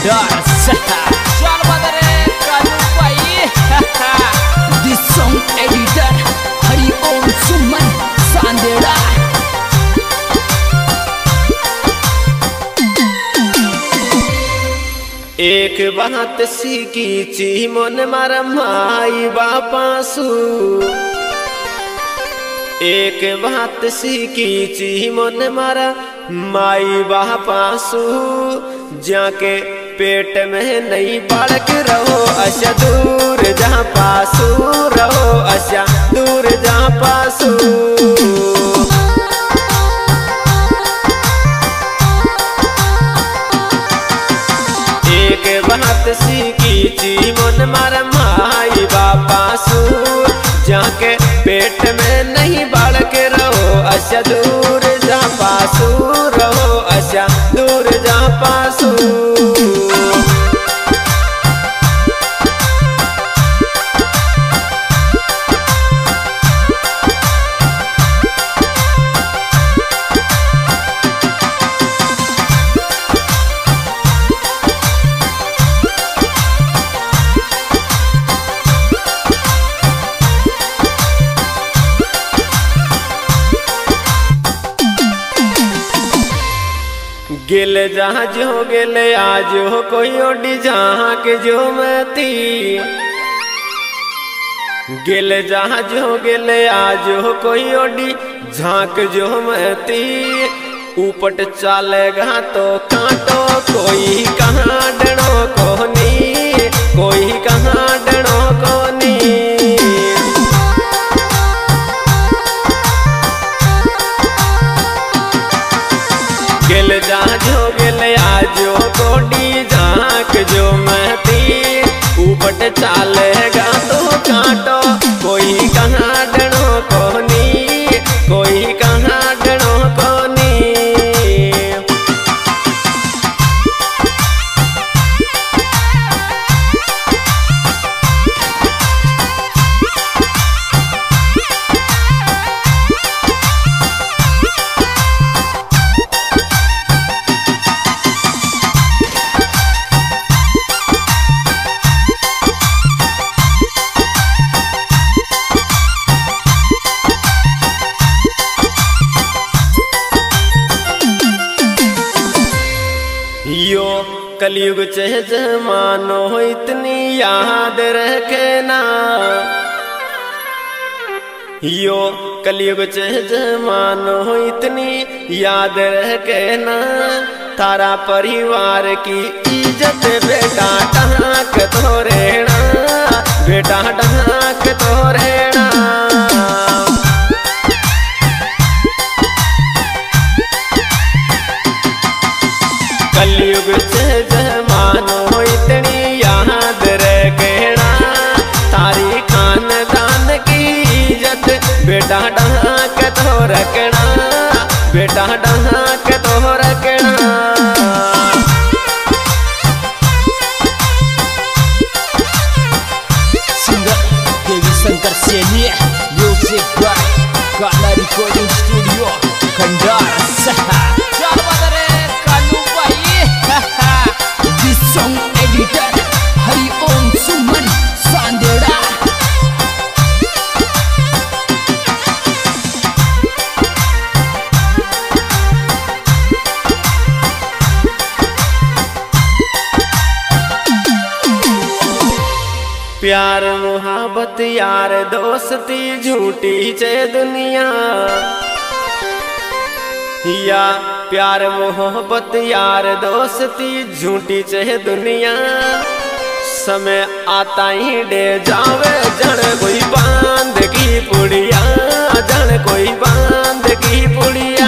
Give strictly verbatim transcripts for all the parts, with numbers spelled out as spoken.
खंडार चल बदरे कालू भाई। This song editor Hari Om Suman Sandera. एक बात सीखी ची मन मारा माई बापासु। एक बात सीखी ची मन मारा माई बापासु। जाके पेट में नहीं बालक रहो अशा दूर जहाँ पासू रहो अशा दूर जहाँ पासू। एक बात सीखी ची मन मारा माई बापासु। जाके पेट में नहीं बालक रहो अशा दूर जहाँ पासू रहो अशा दूर जहाँ पासू। गिल जहाँ जो गिल आज हो कोई ओडी जहाँ के जो मती। गिल जहाँ जो गिल आज हो कोई ओडी झांक जो मती। ऊपट चालेगा तो कांटो कोई कहाँ डनो कोनी कोई कहाँ डनो कोनी। गिल जहाँ जो गिल आजो कोडी झांक जो महती। ऊपट चालेगा तो कांटो कोई कहाँ डनो कोनी कोई कहाँ डनो कोनी। यो कलयुग चह जमानो हो इतनी याद रखना। यो कलयुग चह जमानो हो इतनी याद रखना। तारा परिवार की इज्जत बेटा ढाक तो रहना बेटा ढाक तो रहना। कलयुग से जमानो इतनी याद रखना। तारी खानदान की इज्जत बेटा ढाक तो रखना बेटा ढाक तो रखना। Singer Devi Shankar Saini music by Kala recording studio Khandar. चल बदरे कालू भाई। This song editor Hari Om Suman Sandera. प्यार मोहब्बत यार दोस्ती झूठी चे दुनिया। या प्यार मोहब्बत यार दोस्ती झूठी चे दुनिया। समय आता ही डे जावे जन कोई बांध की पुड़िया जन कोई बांध की पुड़िया।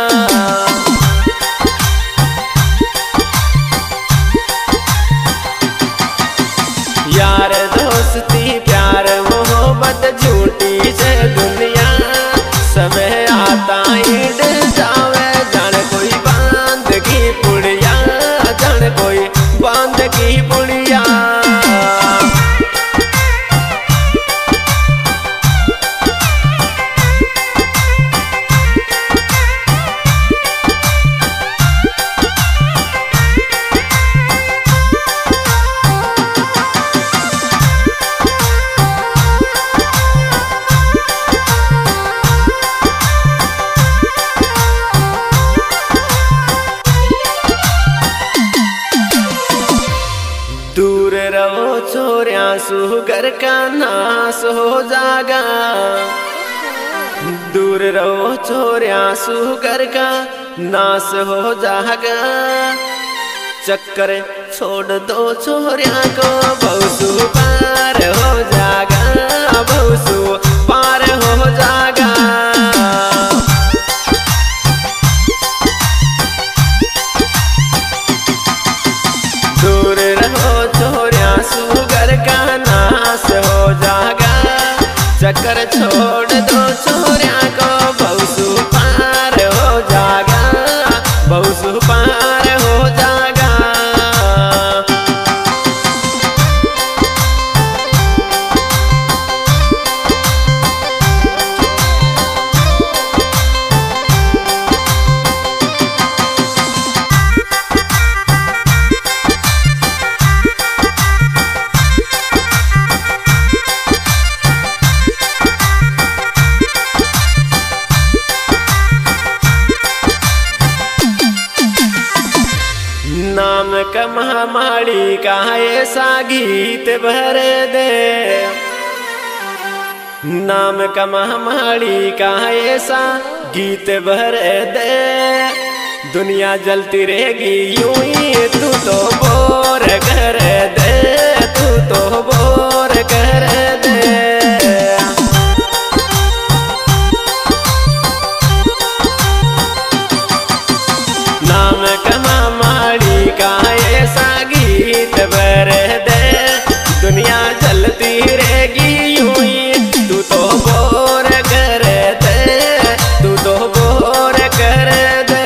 यार दोस्ती प्यार मोहब्बत झूठी से दुनिया। समय आता ही डर जावे जन कोई बांध की पुड़िया जन कोई बांध की पुड़िया। छोरिया सुगर का नाश हो जागा। दूर रहो छोरिया सुगर का नाश हो जागा। चक्कर छोड़ दो छोरिया को बहुसु पार हो जागा, बहुसु पार हो जागा। दूर रहो छोरिया सुगर का नाश हो जागा। चक्कर छोड़ दो छोरिया को बहुसु पार हो जागा, बहुसु पार हो जागा। नाम कमा माड़ी का ऐसा गीत भर दे। नाम कमा माड़ी का ऐसा गीत भर दे। दुनिया जलती रहेगी यूं ही तू तो बोर कर दे, तू तो बोर कर दे। नाम कमा माड़ी का ऐसा गीत भर दे। दुनिया चलती रहेगी यूं ही तू तो बोर कर दे, तू तो बोर कर दे।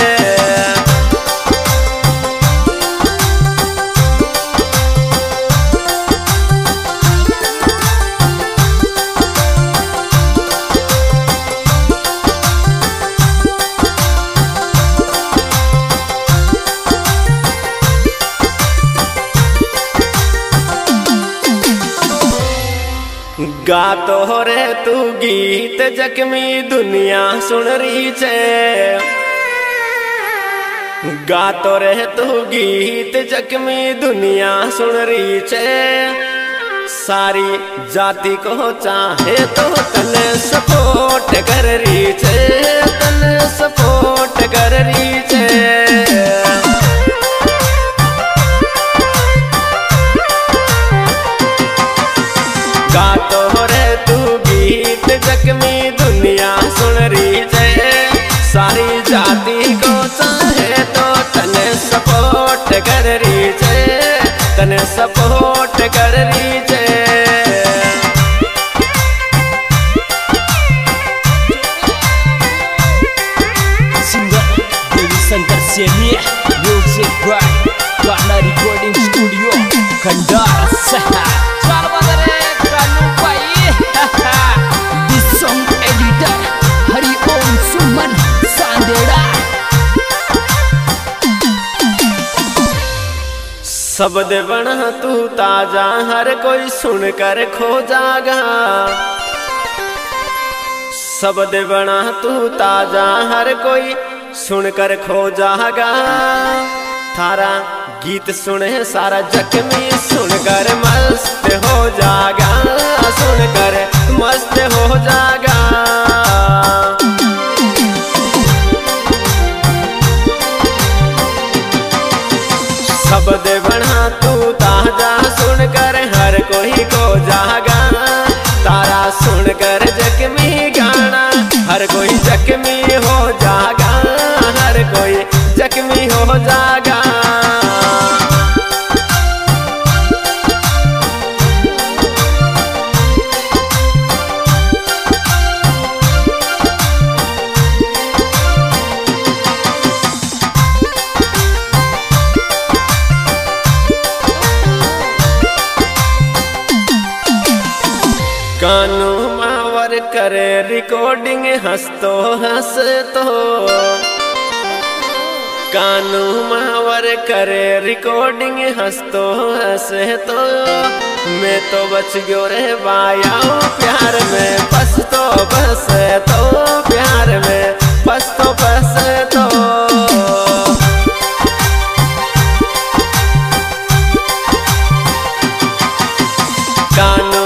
गातो रे तू गीत जख्मी दुनिया सुन रही छे। गातो रे तू गीत जख्मी दुनिया सुन रही छे। सारी जाति को चाहे तो तन सपोर्ट कर रही छे, तन सपोर्ट कर रही छे। गातो रे तू गीत जख्मी दुनिया सुन रही छे। सारी जाति को चाहे तो तने सपोर्ट कर रही छे, तने सपोर्ट कर रही छे। Singer Devi Shankar Saini, music by Kanha recording studio Khandar सहा। चल बदरे कानू भाई। This song editor Hari Om Suman Sandera. शब्द बना तू ताजा हर कोई सुनकर खो जागा। शब्द बना तू ताजा हर कोई सुनकर खो जागा। थारा गीत सुने सारा जख्मी सुनकर मस्त हो जागा, सुनकर मस्त हो जागा। शब्द बना तू ताजा सुनकर हर कोई को जागा। तारा सुनकर जख्मी गाना हर कोई जख्मी हो जागा, हर कोई जख्मी हो जागा। कानू मावर करे रिकॉर्डिंग हंसतो हंसतो। कानू मावर करे रिकॉर्डिंग हंसतो हंसतो। मैं तो बच गयो रे बाया प्यार में बस तो बस तो प्यार में बस तो बस तो। कान